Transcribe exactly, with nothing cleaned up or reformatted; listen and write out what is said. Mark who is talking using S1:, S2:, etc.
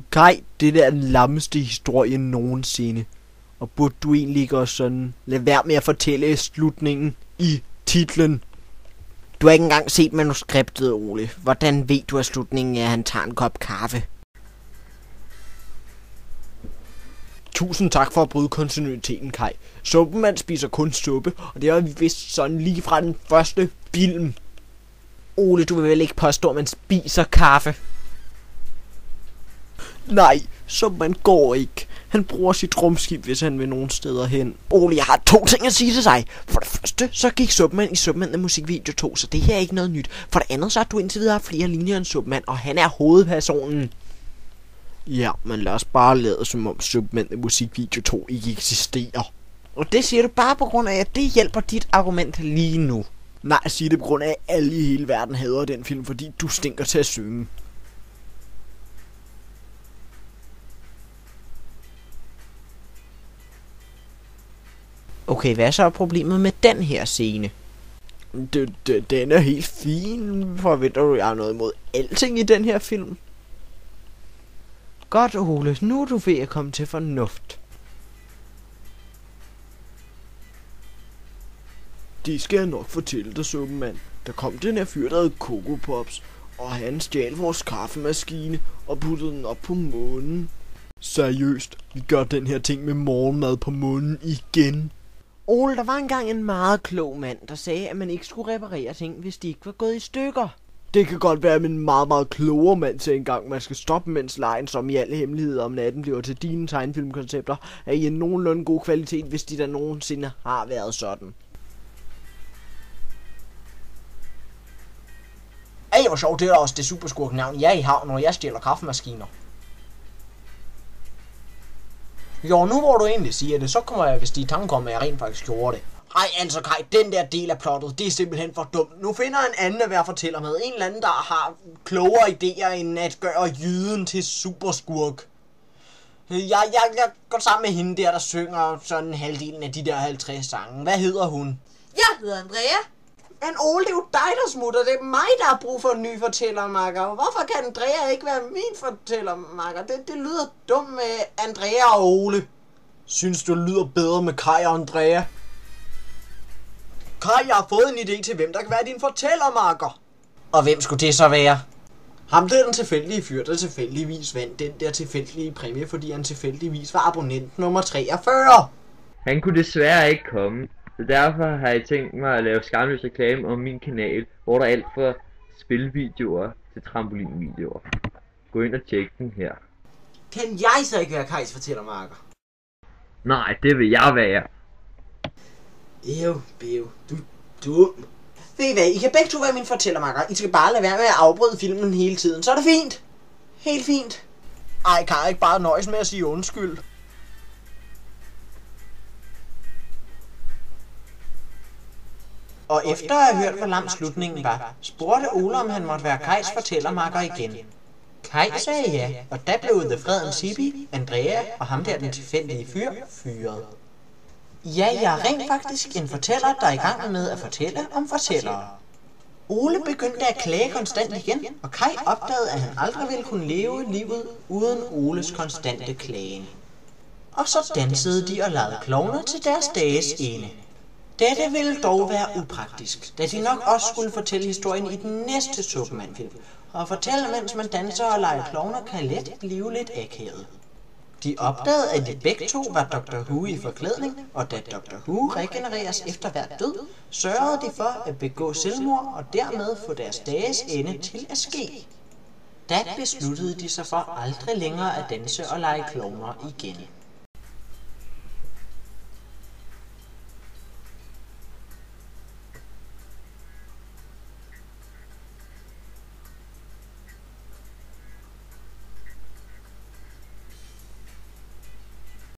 S1: Kaj, det der er den lammeste historie nogensinde. Og burde du egentlig ikke også sådan lade være med at fortælle slutningen i titlen?
S2: Du har ikke engang set manuskriptet, Ole. Hvordan ved du, at slutningen er, at han tager en kop kaffe?
S1: Tusind tak for at bryde kontinuiteten, Kaj. Suppemand spiser kun suppe, og det har vi vist sådan lige fra den første film.
S2: Ole, du vil vel ikke påstå, at man spiser kaffe?
S1: Nej, Suppemand går ikke. Han bruger sit rumskib, hvis han vil nogen steder hen.
S2: Ole, jeg har to ting at sige til dig. For det første, så gik Suppemand i Suppemand af musikvideo to, så det her er ikke noget nyt. For det andet, så har du indtil videre flere linjer end Suppemand, og han er hovedpersonen.
S1: Ja, men lad os bare lade som om Suppemand af musikvideo to ikke eksisterer.
S2: Og det siger du bare på grund af, at det hjælper dit argument lige nu.
S1: Nej, jeg siger det på grund af, at alle i hele verden hader den film, fordi du stinker til at synge.
S2: Okay, hvad er så problemet med den her scene?
S1: D- d- den er helt fin. Forventer du, jeg har noget imod alting i den her film?
S2: Godt, Ole. Nu er du ved at komme til fornuft.
S1: Det skal jeg nok fortælle dig, Suppemand. Der kom den her fyr, der hed Coco Pops, og han stjal vores kaffemaskine og puttede den op på månen. Seriøst, vi gør den her ting med morgenmad på månen igen.
S2: Ole, der var engang en meget klog mand, der sagde, at man ikke skulle reparere ting, hvis de ikke var gået i stykker.
S1: Det kan godt være, at en meget, meget klogere mand til engang, man skal stoppe, mens lejen, som i alle hemmeligheder om natten bliver til dine tegnefilmkoncepter, er i en nogenlunde god kvalitet, hvis de der nogensinde har været sådan.
S2: Ej, hvor sjovt, det er også det superskurkenavn, jeg er i havn, når jeg stjæler kaffemaskiner. Jo, nu hvor du egentlig siger det, så kommer jeg, hvis de tanker om, at jeg rent faktisk gjorde det. Ej, altså Kaj, den der del af plottet, det er simpelthen for dumt. Nu finder en anden at være fortæller med. En eller anden, der har klogere idéer, end at gøre jyden til superskurk. Jeg, jeg, jeg går sammen med hende der, der synger sådan halvdelen af de der halvtreds sange. Hvad hedder hun?
S3: Jeg hedder Andrea.
S2: Men Ole, det er jo dig, der smutter. Det er mig, der har brug for en ny fortællermakker. Hvorfor kan Andrea ikke være min fortællermakker? Det, det lyder dumt med Andrea og Ole.
S1: Synes du lyder bedre med Kaj og Andrea? Kaj, jeg har fået en idé til, hvem der kan være din fortællermakker.
S2: Og hvem skulle det så være?
S1: Ham der den tilfældige fyr, der tilfældigvis vandt den der tilfældige præmie, fordi han tilfældigvis var abonnent nummer treogfyrre.
S4: Han kunne desværre ikke komme, så derfor har jeg tænkt mig at lave skamløs reklame om min kanal, hvor der er alt fra spilvideoer til trampolinvideoer. Gå ind og tjek den her.
S2: Kan jeg så ikke være Kajs fortællermakker?
S4: Nej, det vil jeg være.
S2: Ew, bev, du dum. Ved I hvad, I kan begge to være min fortællermakker. I skal bare lade være med at afbryde filmen hele tiden, så er det fint. Helt fint.
S1: Ej, kan jeg ikke bare nøjes med at sige undskyld?
S2: Og efter at have hørt, hvor lang slutningen var, spurgte Ole, om han måtte være Kajs fortællermakker igen. Kaj sagde ja, og da blev The Freden Sibi, Andrea og ham der den tilfældige fyr fyret. Ja, jeg er rent faktisk en fortæller, der er i gang med at fortælle om fortællere. Ole begyndte at klage konstant igen, og Kaj opdagede, at han aldrig ville kunne leve livet uden Oles konstante klagen. Og så dansede de og legede klovner til deres dages ende. Dette ville dog være upraktisk, da de nok også skulle fortælle historien i den næste Suppemand-film. Og fortælle, mens man danser og leger klovner, kan let blive lidt akavet. De opdagede, at de begge to var doktor Who i forklædning, og da doktor Who regenereres efter hver død, sørgede de for at begå selvmord og dermed få deres dages ende til at ske. Da besluttede de sig for aldrig længere at danse og lege klovner igen.